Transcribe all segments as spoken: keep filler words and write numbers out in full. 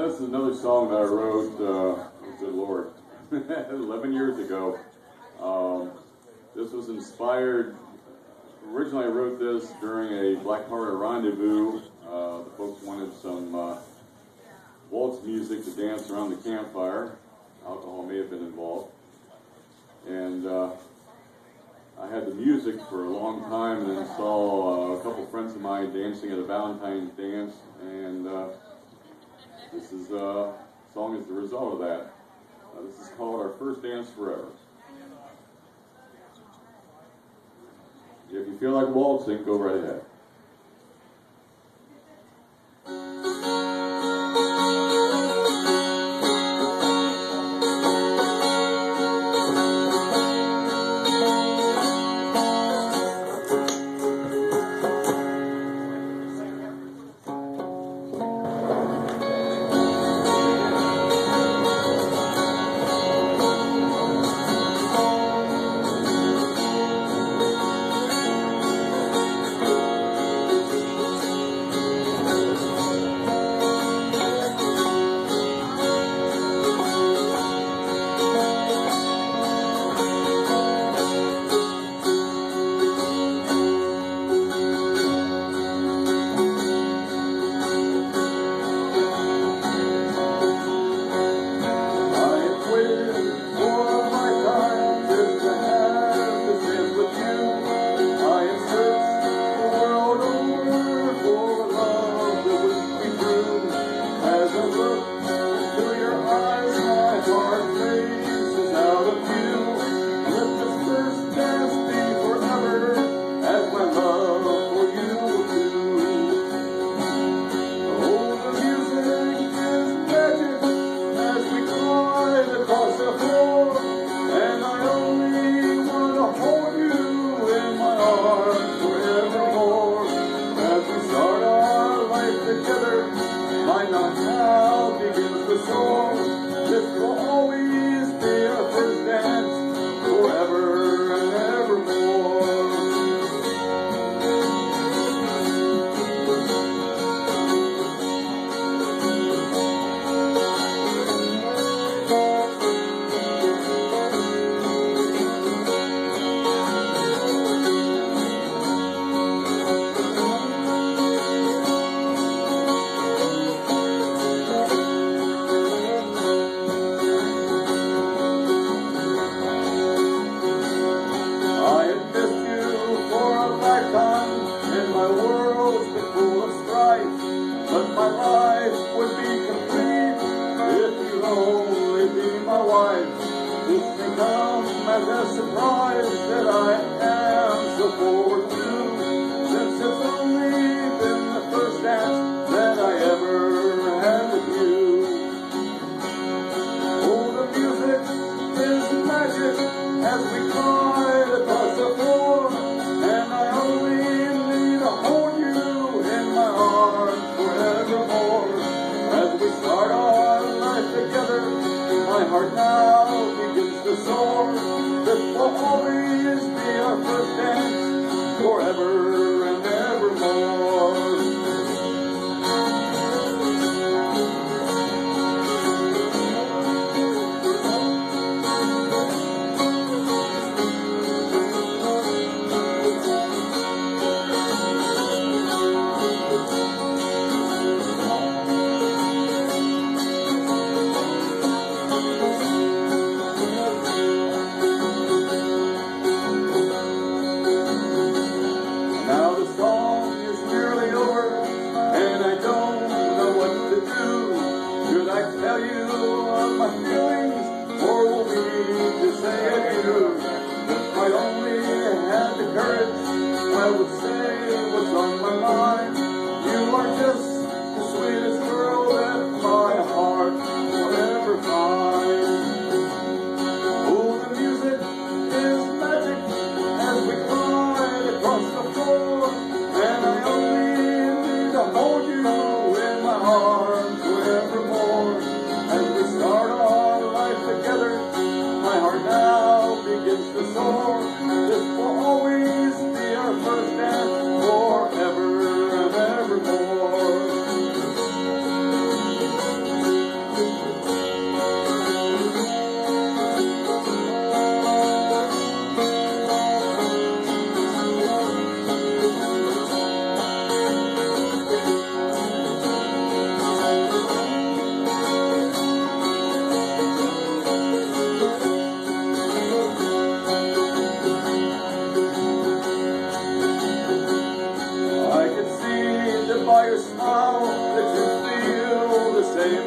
This is another song that I wrote, uh, oh, good Lord, eleven years ago. Um, this was inspired, originally I wrote this during a Black Hearted Rendezvous. Uh, the folks wanted some uh, waltz music to dance around the campfire. Alcohol may have been involved. And uh, I had the music for a long time, and then saw uh, a couple friends of mine dancing at a Valentine's dance, and uh, this is uh, song is the result of that. Uh, this is called Our First Dance Forever. If you feel like waltzing, go right ahead.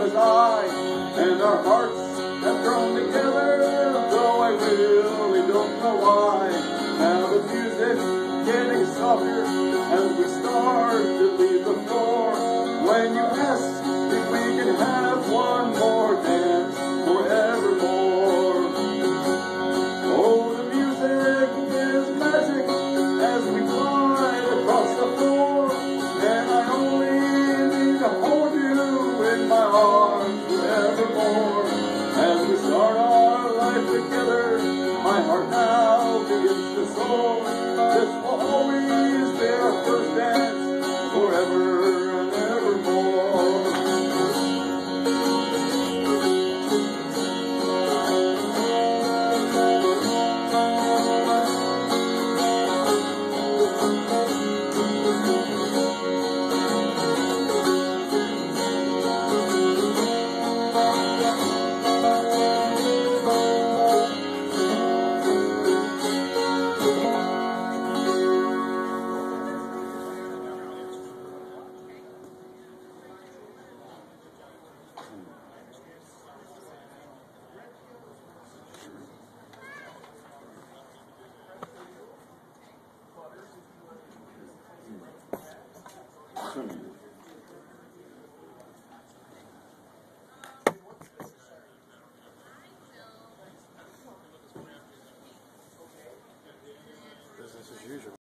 as I, and our hearts have grown together, though I really don't know why. Now the music's getting softer as we start to leave the floor. When you ask if we can have one more dance forevermore. Oh, the music is magic as we glide across the floor, and I only need to hold you in my arms forevermore. As we start our life together, my heart now begins to soar. This will always be our first dance forever.